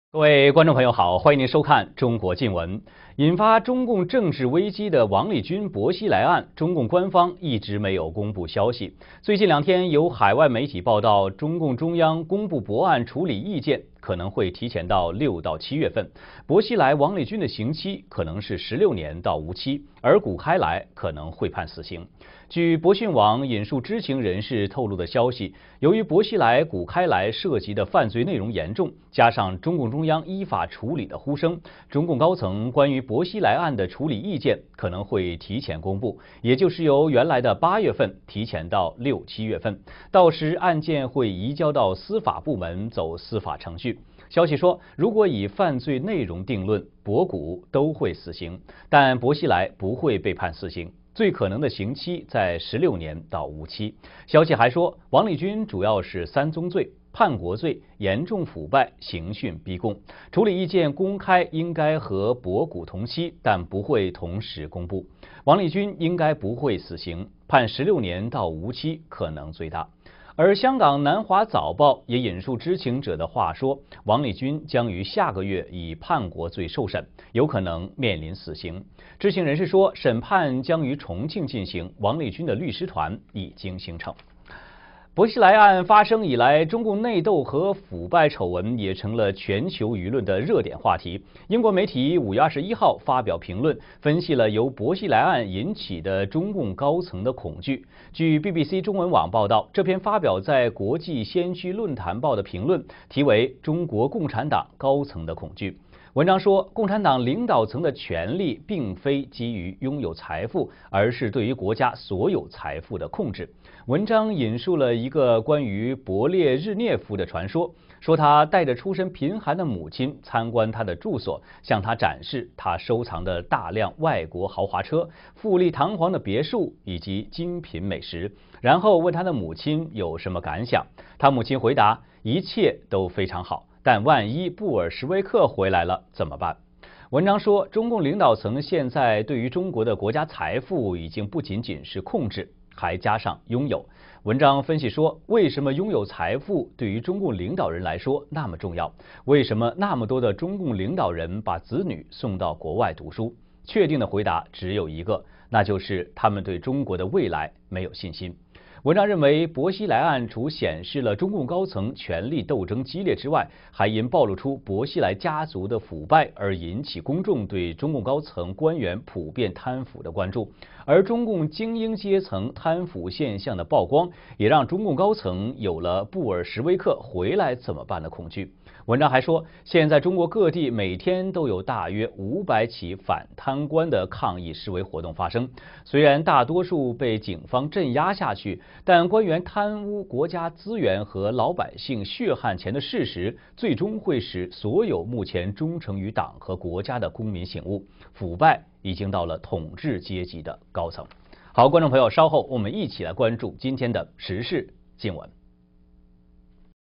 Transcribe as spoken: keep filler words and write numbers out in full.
各位观众朋友好，欢迎您收看《中国近闻》。引发中共政治危机的王立军、薄熙来案，中共官方一直没有公布消息。最近两天，有海外媒体报道，中共中央公布薄案处理意见，可能会提前到六到七月份。薄熙来、王立军的刑期可能是十六年到无期，而谷开来可能会判死刑。据博讯网引述知情人士透露的消息，由于薄熙来、谷开来涉及的犯罪内容严重，加上中共中央依法处理的呼声，中共高层关于薄熙来案的处理意见可能会提前公布，也就是由原来的八月份提前到六七月份。到时案件会移交到司法部门走司法程序。消息说，如果以犯罪内容定论，薄谷都会死刑，但薄熙来不会被判死刑。最可能的刑期在十六年到无期。消息还说，王立军主要是三宗罪：叛国罪、严重腐败、刑讯逼供。处理意见公开应该和薄谷同期，但不会同时公布。王立军应该不会死刑，判十六年到无期可能最大。而香港南华早报也引述知情者的话说，王立军将于下个月以叛国罪受审，有可能面临死刑。知情人士说，审判将于重庆进行，王立军的律师团已经形成。薄熙来案发生以来，中共内斗和腐败丑闻也成了全球舆论的热点话题。英国媒体五月二十一号发表评论，分析了由薄熙来案引起的中共高层的恐惧。据 B B C 中文网报道，这篇发表在国际先驱论坛报的评论题为《中国共产党高层的恐惧》。文章说，共产党领导层的权力并非基于拥有财富，而是对于国家所有财富的控制。文章引述了一个关于勃列日涅夫的传说，说他带着出身贫寒的母亲参观他的住所，向他展示他收藏的大量外国豪华车、富丽堂皇的别墅以及精品美食，然后问他的母亲有什么感想。他母亲回答，一切都非常好，但万一布尔什维克回来了怎么办？文章说，中共领导层现在对于中国的国家财富已经不仅仅是控制，还加上拥有。文章分析说，为什么拥有财富对于中共领导人来说那么重要？为什么那么多的中共领导人把子女送到国外读书？确定的回答只有一个，那就是他们对中国的未来没有信心。文章认为，薄熙来案除显示了中共高层权力斗争激烈之外，还因暴露出薄熙来家族的腐败而引起公众对中共高层官员普遍贪腐的关注。而中共精英阶层贪腐现象的曝光，也让中共高层有了布尔什维克回来怎么办的恐惧。文章还说，现在中国各地每天都有大约五百起反贪官的抗议示威活动发生，虽然大多数被警方镇压下去，但官员贪污国家资源和老百姓血汗钱的事实，最终会使所有目前忠诚于党和国家的公民醒悟，腐败已经到了统治阶级的高层。好，观众朋友，稍后我们一起来关注今天的时事新闻。